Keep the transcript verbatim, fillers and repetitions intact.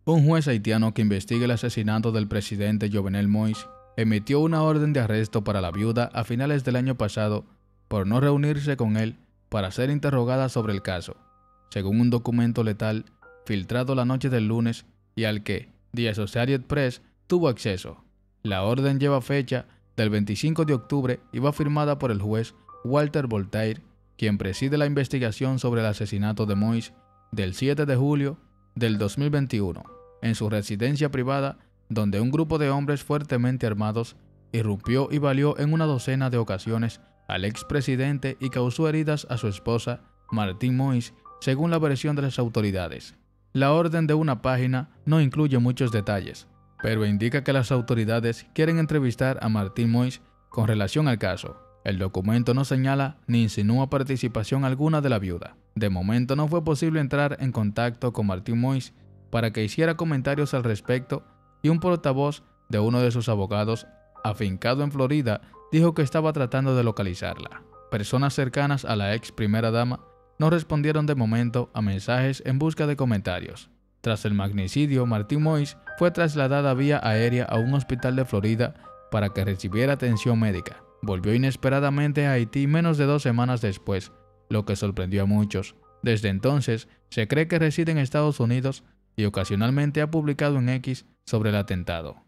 Un juez haitiano que investiga el asesinato del presidente Jovenel Moïse emitió una orden de arresto para la viuda a finales del año pasado por no reunirse con él para ser interrogada sobre el caso, según un documento letal filtrado la noche del lunes y al que The Associated Press tuvo acceso. La orden lleva fecha del veinticinco de octubre y va firmada por el juez Walter Voltaire, quien preside la investigación sobre el asesinato de Moïse del siete de julio del dos mil veintiuno, en su residencia privada, donde un grupo de hombres fuertemente armados irrumpió y valió en una docena de ocasiones al expresidente y causó heridas a su esposa, Martine Moïse, según la versión de las autoridades. La orden de una página no incluye muchos detalles, pero indica que las autoridades quieren entrevistar a Martine Moïse con relación al caso. El documento no señala ni insinúa participación alguna de la viuda. De momento no fue posible entrar en contacto con Martine Moïse para que hiciera comentarios al respecto, y un portavoz de uno de sus abogados, afincado en Florida, dijo que estaba tratando de localizarla. Personas cercanas a la ex primera dama no respondieron de momento a mensajes en busca de comentarios. Tras el magnicidio, Martine Moïse fue trasladada vía aérea a un hospital de Florida para que recibiera atención médica. Volvió inesperadamente a Haití menos de dos semanas después, lo que sorprendió a muchos. Desde entonces, se cree que reside en Estados Unidos y ocasionalmente ha publicado en X sobre el atentado.